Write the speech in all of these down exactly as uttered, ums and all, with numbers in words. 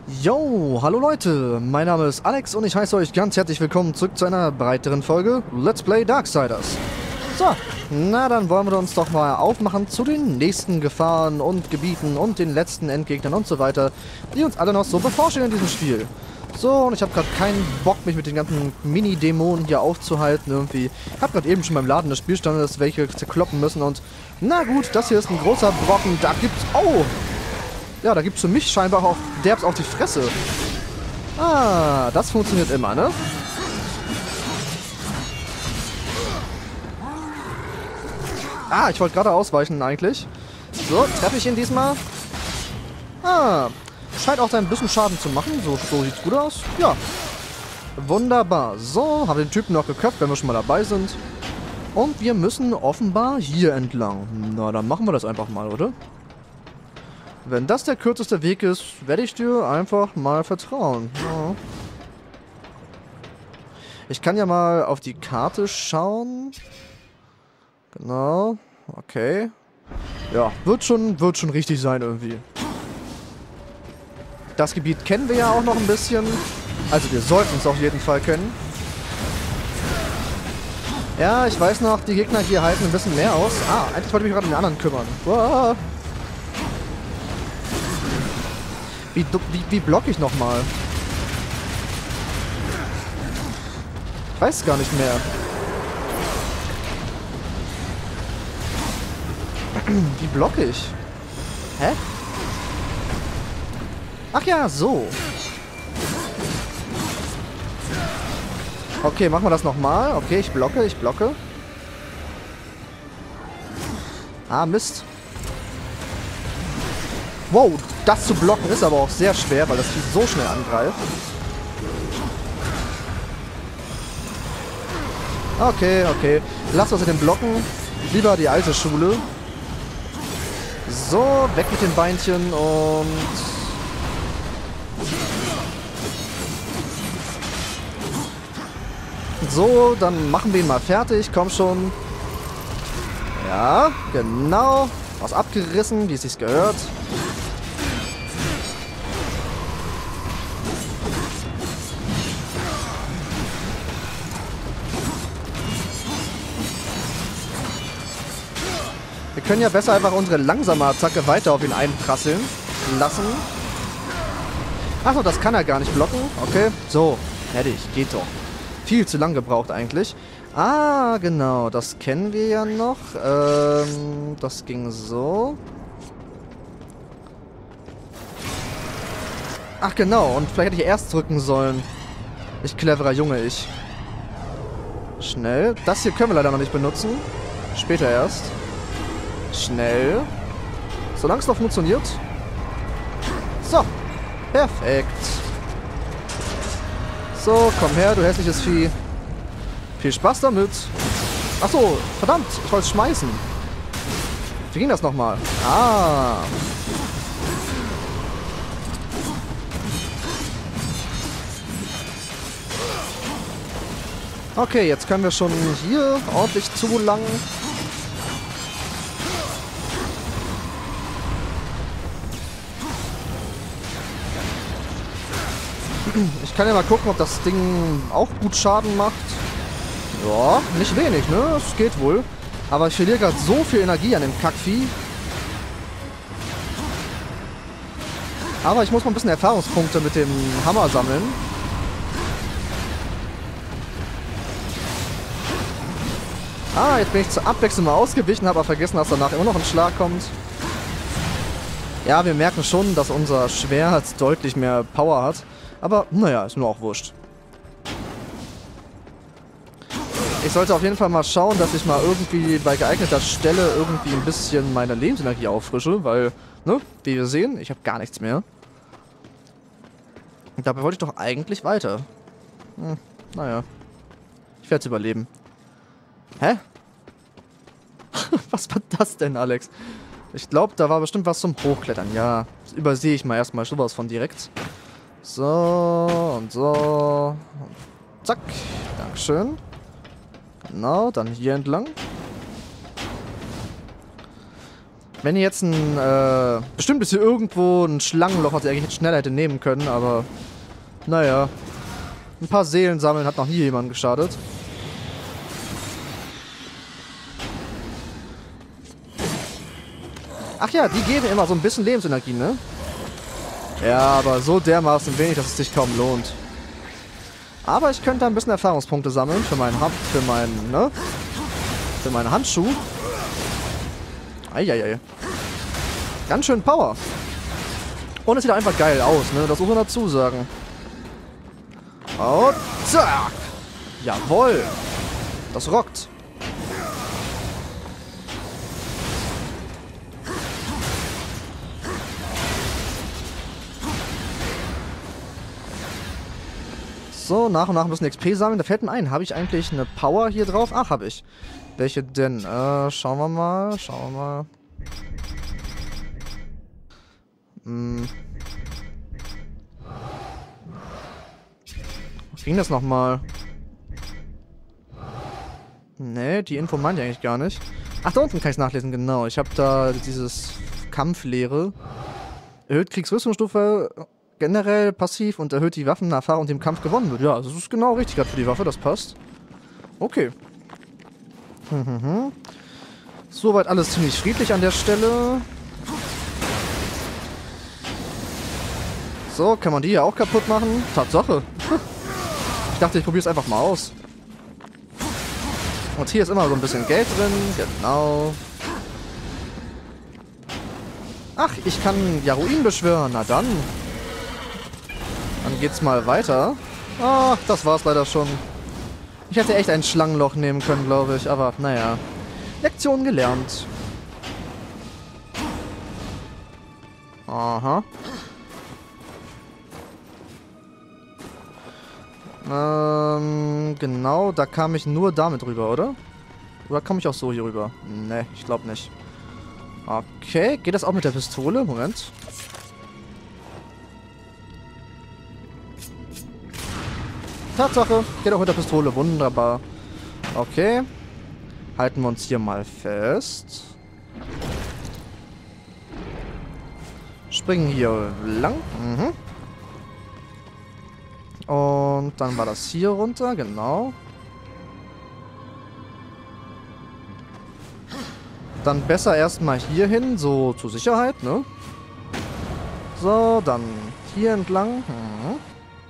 Yo, hallo Leute, mein Name ist Alex und ich heiße euch ganz herzlich willkommen zurück zu einer breiteren Folge Let's Play Darksiders. So, na dann wollen wir uns doch mal aufmachen zu den nächsten Gefahren und Gebieten und den letzten Endgegnern und so weiter, die uns alle noch so bevorstehen in diesem Spiel. So, und ich habe gerade keinen Bock, mich mit den ganzen Mini-Dämonen hier aufzuhalten irgendwie. Ich habe gerade eben schon beim Laden des Spielstandes welche zerkloppen müssen und na gut, das hier ist ein großer Brocken, da gibt's... Oh! Ja, da gibt's für mich scheinbar auch derbs auf die Fresse. Ah, das funktioniert immer, ne? Ah, ich wollte gerade ausweichen eigentlich. So, treffe ich ihn diesmal. Ah, scheint auch ein bisschen Schaden zu machen. So, so sieht's gut aus. Ja. Wunderbar. So, haben wir den Typen noch geköpft, wenn wir schon mal dabei sind. Und wir müssen offenbar hier entlang. Na, dann machen wir das einfach mal, oder? Wenn das der kürzeste Weg ist, werde ich dir einfach mal vertrauen. Ja. Ich kann ja mal auf die Karte schauen. Genau. Okay. Ja, wird schon, wird schon richtig sein irgendwie. Das Gebiet kennen wir ja auch noch ein bisschen. Also wir sollten es auf jeden Fall kennen. Ja, ich weiß noch, die Gegner hier halten ein bisschen mehr aus. Ah, eigentlich wollte ich mich gerade um den anderen kümmern. Wow. Wie, wie, wie block ich nochmal? Ich weiß gar nicht mehr. Wie blocke ich? Hä? Ach ja, so. Okay, machen wir das nochmal. Okay, ich blocke, ich blocke. Ah, Mist. Wow, das zu blocken ist aber auch sehr schwer, weil das Vieh so schnell angreift. Okay, okay. Lass uns in den Blocken. Lieber die alte Schule. So, weg mit den Beinchen und... So, dann machen wir ihn mal fertig. Komm schon. Ja, genau. Was abgerissen, wie es sich gehört. Wir können ja besser einfach unsere langsame Attacke weiter auf ihn einprasseln lassen. Achso, das kann er gar nicht blocken. Okay, so, fertig, geht doch. Viel zu lang gebraucht eigentlich. Ah, genau, das kennen wir ja noch. Ähm, das ging so. Ach genau, und vielleicht hätte ich erst drücken sollen. Ich cleverer Junge, ich. Schnell. Das hier können wir leider noch nicht benutzen. Später erst. Schnell. Solange es noch funktioniert. So. Perfekt. So, komm her, du hässliches Vieh. Viel Spaß damit. Achso, verdammt, ich wollte es schmeißen. Wie ging das nochmal? Ah. Okay, jetzt können wir schon hier ordentlich zulangen. Ich kann ja mal gucken, ob das Ding auch gut Schaden macht. Ja, nicht wenig, ne? Es geht wohl. Aber ich verliere gerade so viel Energie an dem Kackvieh. Aber ich muss mal ein bisschen Erfahrungspunkte mit dem Hammer sammeln. Ah, jetzt bin ich zur Abwechslung mal ausgewichen, habe aber vergessen, dass danach immer noch ein Schlag kommt. Ja, wir merken schon, dass unser Schwert deutlich mehr Power hat. Aber, naja, ist nur auch wurscht. Ich sollte auf jeden Fall mal schauen, dass ich mal irgendwie bei geeigneter Stelle irgendwie ein bisschen meine Lebensenergie auffrische, weil, ne, wie wir sehen, ich habe gar nichts mehr. Und dabei wollte ich doch eigentlich weiter. Hm, naja. Ich werde es überleben. Hä? Was war das denn, Alex? Ich glaube, da war bestimmt was zum Hochklettern. Ja, das übersehe ich mal erstmal sowas von direkt. So, und so. Und zack. Dankeschön. Genau, dann hier entlang. Wenn ihr jetzt ein, äh, bestimmt ist hier irgendwo ein Schlangenloch, was ihr eigentlich schneller hätte nehmen können, aber, naja. Ein paar Seelen sammeln hat noch nie jemandem geschadet. Ach ja, die geben immer so ein bisschen Lebensenergie, ne? Ja, aber so dermaßen wenig, dass es sich kaum lohnt. Aber ich könnte ein bisschen Erfahrungspunkte sammeln für meinen Hand, für meinen, ne? Für meinen Handschuh. Eieiei. Ganz schön Power. Und es sieht einfach geil aus, ne? Das muss man dazu sagen. Und zack! Jawohl! Das rockt. So, nach und nach ein bisschen X P sammeln. Da fällt mir ein, habe ich eigentlich eine Power hier drauf? Ach, habe ich. Welche denn? Äh, schauen wir mal. Schauen wir mal. Hm. Was ging das nochmal? Nee, die Info meint ich eigentlich gar nicht. Ach, da unten kann ich es nachlesen, genau. Ich habe da dieses Kampflehre. Erhöht Kriegsrüstungsstufe generell passiv und erhöht die Waffenerfahrung, die im Kampf gewonnen wird. Ja, das ist genau richtig gerade für die Waffe, das passt. Okay. Hm, hm, hm. Soweit alles ziemlich friedlich an der Stelle. So, kann man die hier auch kaputt machen? Tatsache. Ich dachte, ich probiere es einfach mal aus. Und hier ist immer so ein bisschen Geld drin. Genau. Ach, ich kann Yaruin beschwören. Na dann. Dann geht's mal weiter. Ach, das war's leider schon. Ich hätte echt ein Schlangenloch nehmen können, glaube ich. Aber naja. Lektion gelernt. Aha. Ähm, genau, da kam ich nur damit rüber, oder? Oder kam ich auch so hier rüber? Ne, ich glaube nicht. Okay, geht das auch mit der Pistole? Moment. Tatsache, geht auch mit der Pistole, wunderbar. Okay. Halten wir uns hier mal fest. Springen hier lang. Mhm. Und dann war das hier runter, genau. Dann besser erstmal hier hin, so zur Sicherheit, ne? So, dann hier entlang. Mhm.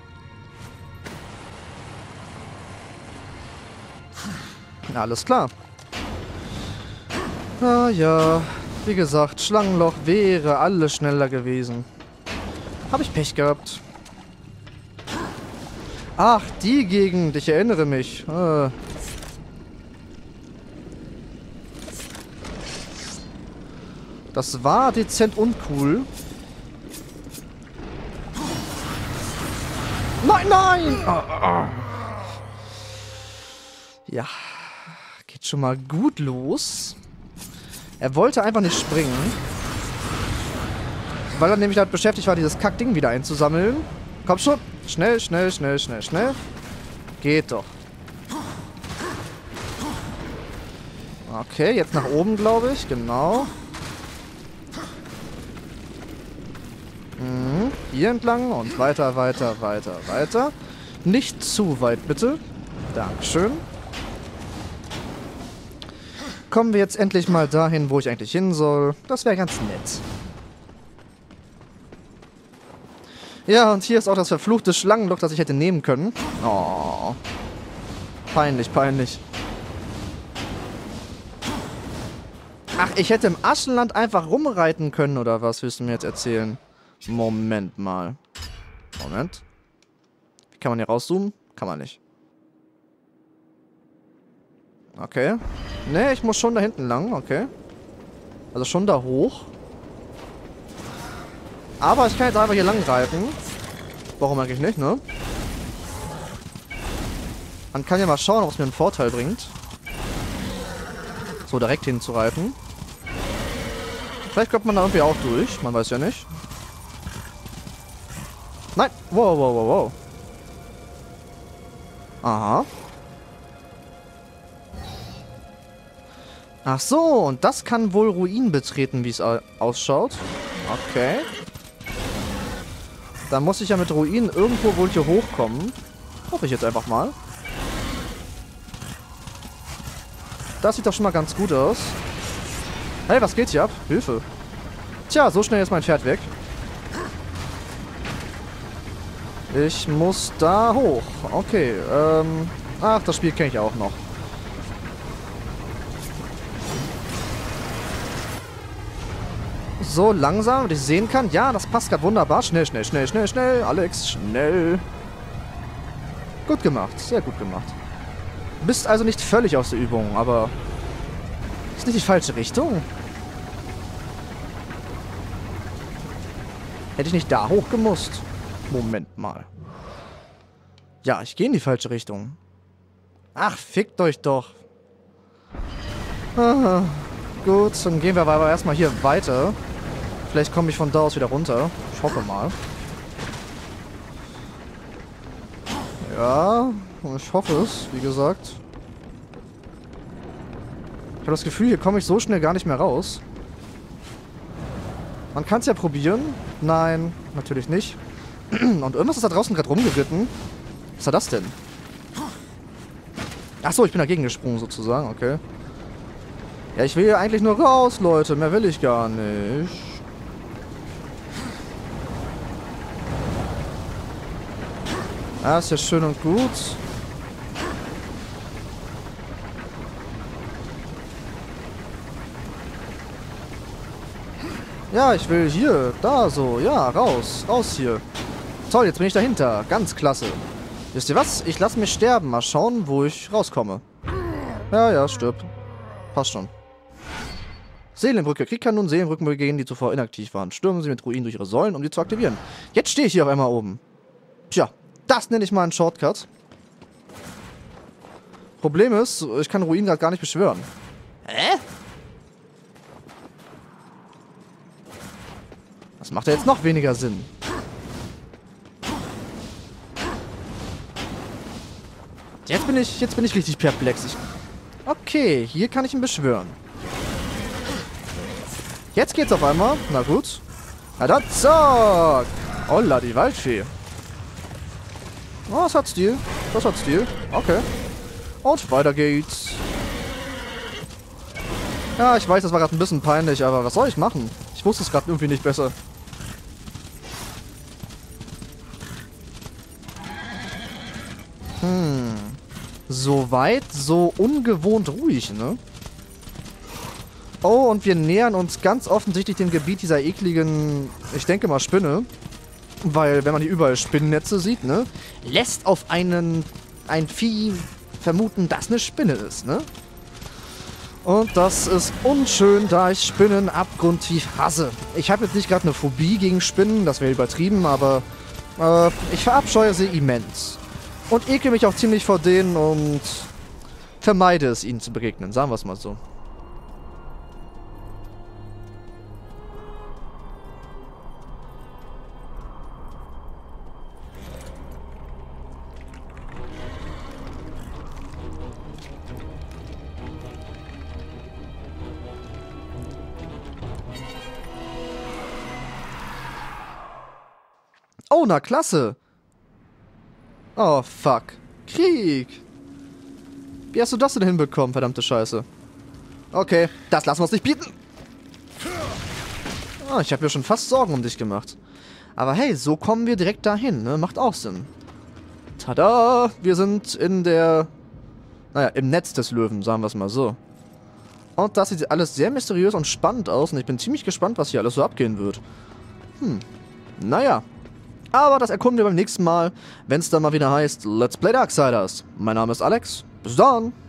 Alles klar. Ah ja, wie gesagt, Schlangenloch wäre alles schneller gewesen. Habe ich Pech gehabt. Ach, die Gegend, ich erinnere mich. Äh. Das war dezent uncool. Nein, nein! Ah, ah. Ja, geht schon mal gut los. Er wollte einfach nicht springen. Weil er nämlich halt beschäftigt war, dieses Kackding wieder einzusammeln. Komm schon. Schnell, schnell, schnell, schnell, schnell. Geht doch. Okay, jetzt nach oben, glaube ich. Genau. Mhm. Hier entlang und weiter, weiter, weiter, weiter. Nicht zu weit, bitte. Dankeschön. Kommen wir jetzt endlich mal dahin, wo ich eigentlich hin soll. Das wäre ganz nett. Ja, und hier ist auch das verfluchte Schlangenloch, das ich hätte nehmen können. Oh. Peinlich, peinlich. Ach, ich hätte im Aschenland einfach rumreiten können, oder was willst du mir jetzt erzählen? Moment mal. Moment. Wie kann man hier rauszoomen? Kann man nicht. Okay. Ne, ich muss schon da hinten lang, okay. Also schon da hoch. Aber ich kann jetzt einfach hier lang reiten. Warum eigentlich nicht, ne? Man kann ja mal schauen, ob es mir einen Vorteil bringt. So direkt hinzureiten. Vielleicht kommt man da irgendwie auch durch. Man weiß ja nicht. Nein! Wow, wow, wow, wow. Aha. Ach so, und das kann wohl Ruinen betreten, wie es ausschaut. Okay. Dann muss ich ja mit Ruinen irgendwo wohl hier hochkommen. Hoffe ich jetzt einfach mal. Das sieht doch schon mal ganz gut aus. Hey, was geht hier ab? Hilfe. Tja, so schnell ist mein Pferd weg. Ich muss da hoch. Okay, ähm... Ach, das Spiel kenne ich auch noch. So langsam, dass ich sehen kann. Ja, das passt gerade wunderbar. Schnell, schnell, schnell, schnell, schnell. Alex, schnell. Gut gemacht, sehr gut gemacht. Bist also nicht völlig aus der Übung, aber... Ist nicht die falsche Richtung? Hätte ich nicht da hoch gemusst? Moment mal. Ja, ich gehe in die falsche Richtung. Ach, fickt euch doch. Ah, gut, dann gehen wir aber erstmal hier weiter. Vielleicht komme ich von da aus wieder runter. Ich hoffe mal. Ja, ich hoffe es, wie gesagt. Ich habe das Gefühl, hier komme ich so schnell gar nicht mehr raus. Man kann es ja probieren. Nein, natürlich nicht. Und irgendwas ist da draußen gerade rumgeritten. Was war das denn? Achso, ich bin dagegen gesprungen sozusagen, okay. Ja, ich will hier eigentlich nur raus, Leute. Mehr will ich gar nicht. Ja, ist ja schön und gut. Ja, ich will hier, da so, ja, raus, raus hier. Toll, jetzt bin ich dahinter, ganz klasse. Wisst ihr was? Ich lasse mich sterben, mal schauen, wo ich rauskomme. Ja, ja, stirb. Passt schon. Seelenbrücke. Krieg kann nun Seelenbrücken begehen, die zuvor inaktiv waren. Stürmen sie mit Ruinen durch ihre Säulen, um die zu aktivieren. Jetzt stehe ich hier auf einmal oben. Tja, das nenne ich mal einen Shortcut. Problem ist, ich kann Ruinen gerade gar nicht beschwören. Hä? Das macht ja jetzt noch weniger Sinn. Jetzt bin ich, jetzt bin ich richtig perplex. Ich, okay, hier kann ich ihn beschwören. Jetzt geht's auf einmal. Na gut. Na dann, zack. Holla, die Waldfee. Oh, das hat Stil. Das hat Stil. Okay. Und weiter geht's. Ja, ich weiß, das war gerade ein bisschen peinlich, aber was soll ich machen? Ich wusste es gerade irgendwie nicht besser. Hm. Soweit, so ungewohnt ruhig, ne? Oh, und wir nähern uns ganz offensichtlich dem Gebiet dieser ekligen, ich denke mal, Spinne. Weil, wenn man hier überall Spinnennetze sieht, ne? Lässt auf einen, ein Vieh vermuten, dass eine Spinne ist, ne? Und das ist unschön, da ich Spinnen abgrundtief hasse. Ich habe jetzt nicht gerade eine Phobie gegen Spinnen, das wäre übertrieben, aber äh, ich verabscheue sie immens. Und ekel mich auch ziemlich vor denen und vermeide es, ihnen zu begegnen, sagen wir es mal so. Oh, na klasse. Oh, fuck. Krieg. Wie hast du das denn hinbekommen, verdammte Scheiße? Okay, das lassen wir uns nicht bieten. Oh, ich habe mir schon fast Sorgen um dich gemacht. Aber hey, so kommen wir direkt dahin, ne? Macht auch Sinn. Tada! Wir sind in der... Naja, im Netz des Löwen, sagen wir es mal so. Und das sieht alles sehr mysteriös und spannend aus. Und ich bin ziemlich gespannt, was hier alles so abgehen wird. Hm. Naja. Aber das erkunden wir beim nächsten Mal, wenn es dann mal wieder heißt Let's Play Darksiders. Mein Name ist Alex. Bis dann.